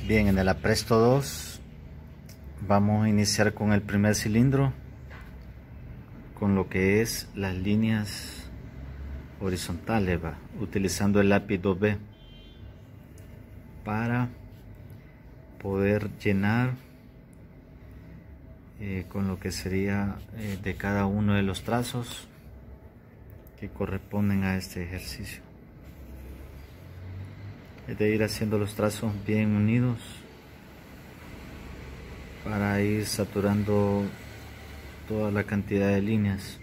Bien, en el Apresto 2 vamos a iniciar con el primer cilindro, con lo que es las líneas horizontales, utilizando el lápiz 2B para poder llenar con lo que sería de cada uno de los trazos que corresponden a este ejercicio. Es de ir haciendo los trazos bien unidos para ir saturando toda la cantidad de líneas.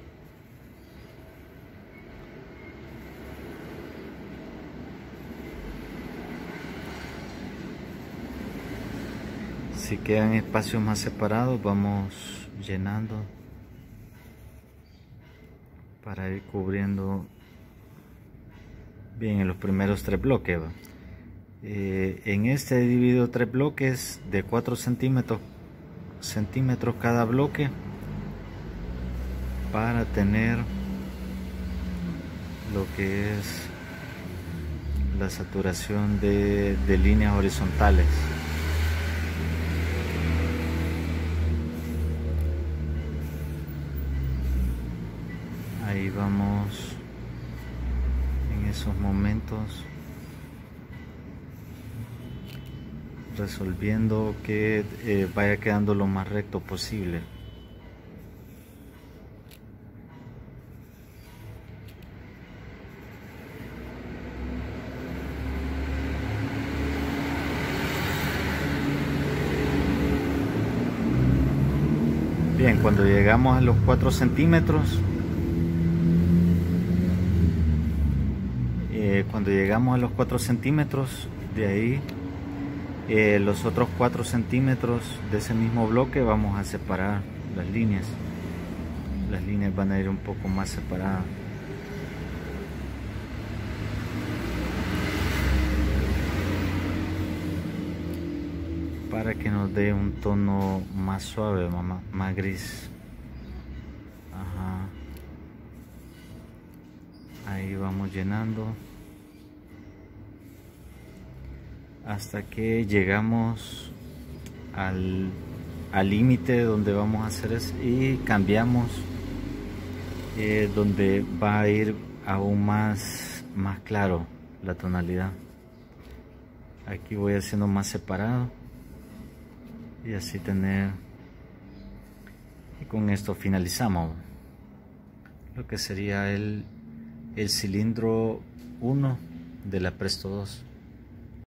Si quedan espacios más separados, vamos llenando para ir cubriendo bien en los primeros 3 bloques. En este he dividido 3 bloques de 4 centímetros cada bloque para tener lo que es la saturación de líneas horizontales. Ahí vamos en esos momentos resolviendo que vaya quedando lo más recto posible. Bien, cuando llegamos a los 4 centímetros, de ahí los otros 4 centímetros de ese mismo bloque vamos a separar las líneas. Las líneas van a ir un poco más separadas. Para que nos dé un tono más suave, más gris. Ajá. Ahí vamos llenando hasta que llegamos al límite donde vamos a hacer eso y cambiamos donde va a ir aún más claro la tonalidad. Aquí voy haciendo más separado y así tener, y con esto finalizamos lo que sería el cilindro 1 del Apresto 2.